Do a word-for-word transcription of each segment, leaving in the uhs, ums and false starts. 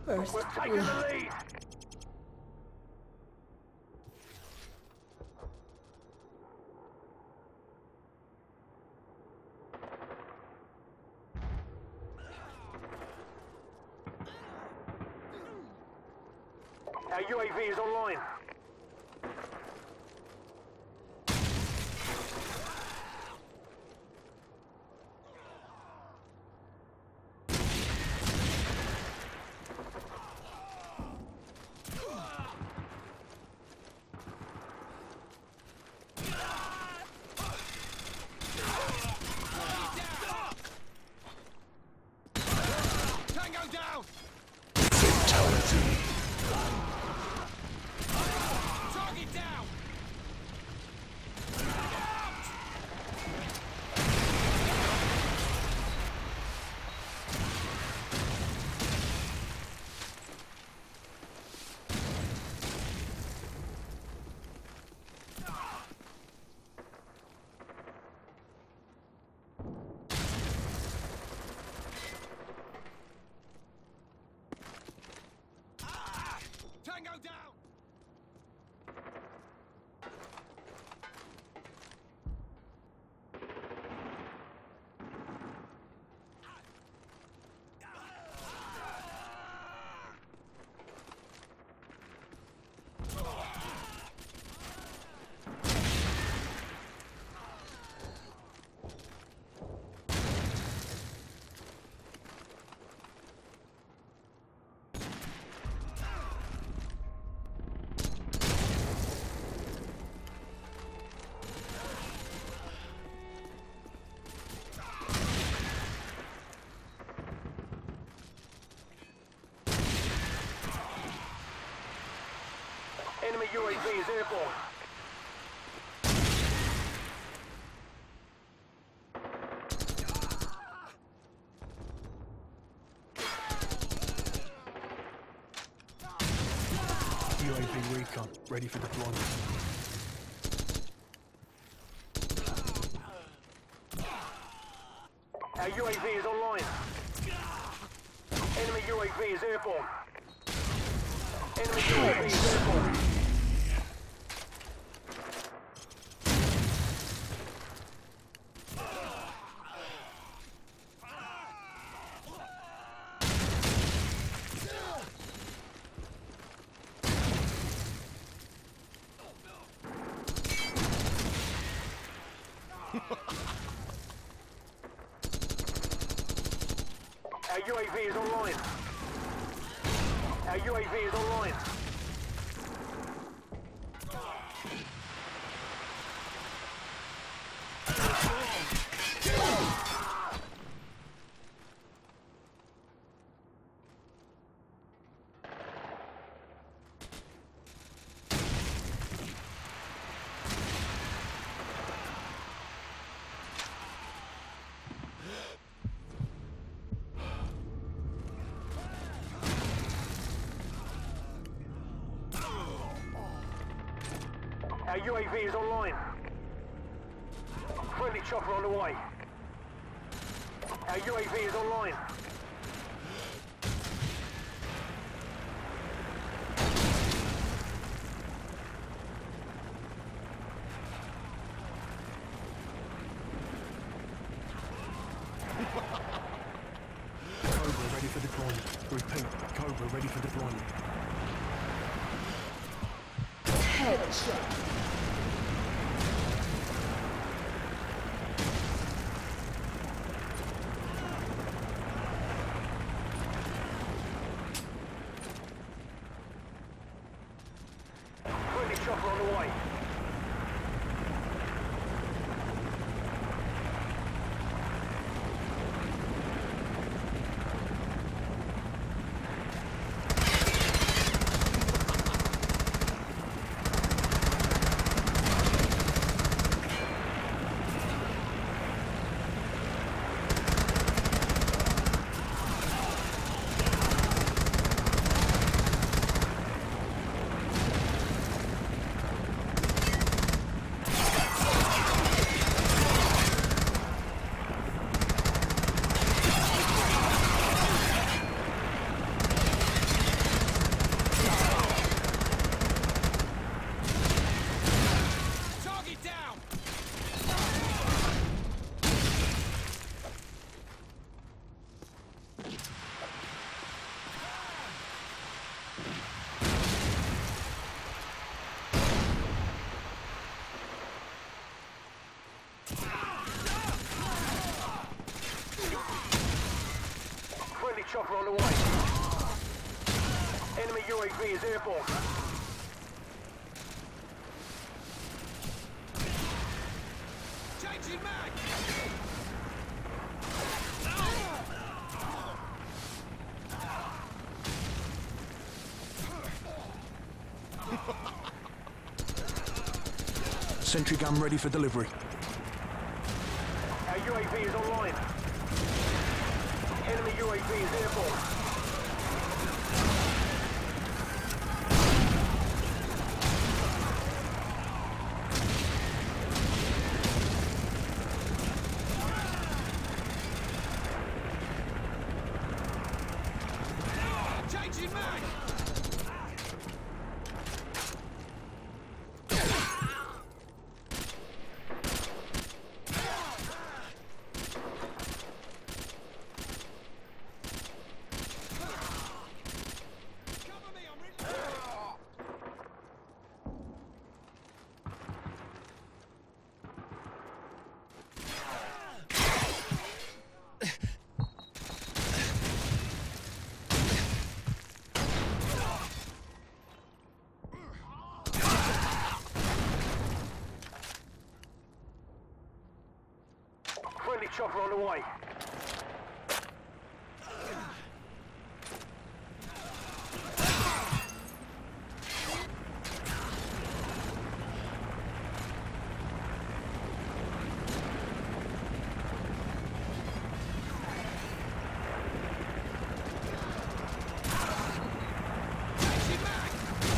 First We're taking the lead. Our U A V is online. Tango down! Fatality. Target down! Tango down! Enemy U A V is airborne. U A V recon, ready for deployment. Our U A V is online. Enemy U A V is airborne. Enemy U A V is airborne. Our U A V is online. Our U A V is online. Our U A V is online. Friendly chopper on the way. Our U A V is online. Cobra ready for deployment. Repeat, Cobra ready for deployment. Headshot. Friendly chopper on the way. on the way. Enemy U A V is airborne. Changing mag! Sentry gun ready for delivery. Our U A V is online. Enemy U A V is airborne. Changing mag! Cover me, I'm reloading! Friendly chopper on the way. Changing mag!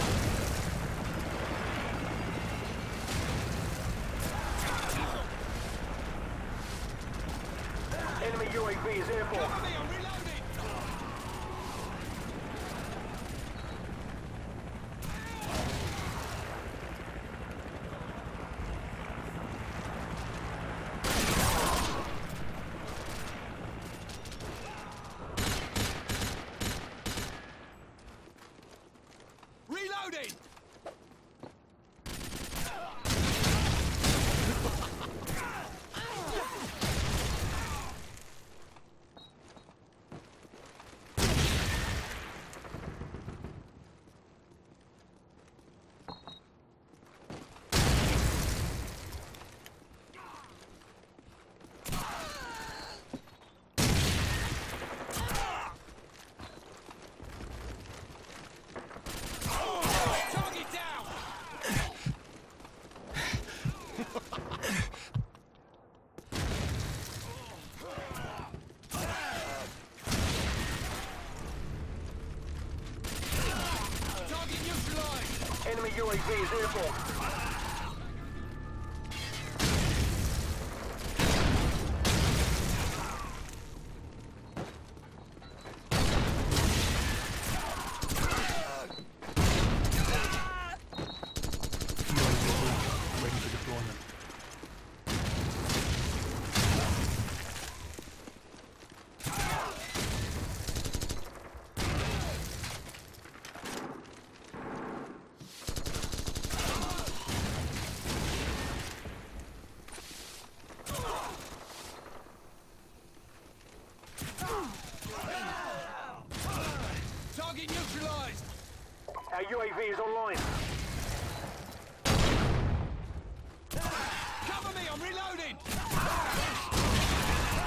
Enemy U A V is airborne. Cover me, I'm reloading! Reloading! Target down! Target neutralized! Enemy U A V is airborne. Ready for deployment. Target neutralized! Our U A V is online. Cover me, I'm reloading!